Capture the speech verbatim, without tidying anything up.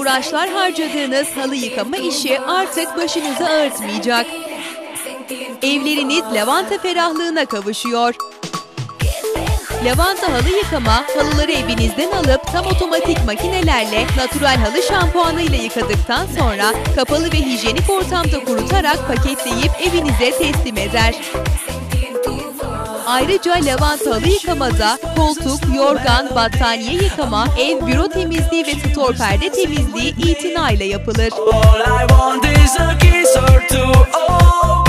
uğraşlar harcadığınız halı yıkama işi artık başınızı ağrıtmayacak. Evleriniz lavanta ferahlığına kavuşuyor. Lavanta halı yıkama, halıları evinizden alıp tam otomatik makinelerle natural halı şampuanı ile yıkadıktan sonra kapalı ve hijyenik ortamda kurutarak paketleyip evinize teslim eder. Ayrıca lavanta halı yıkamada koltuk, yorgan, battaniye yıkama, ev, büro temizliği ve stor perde temizliği itinayla yapılır.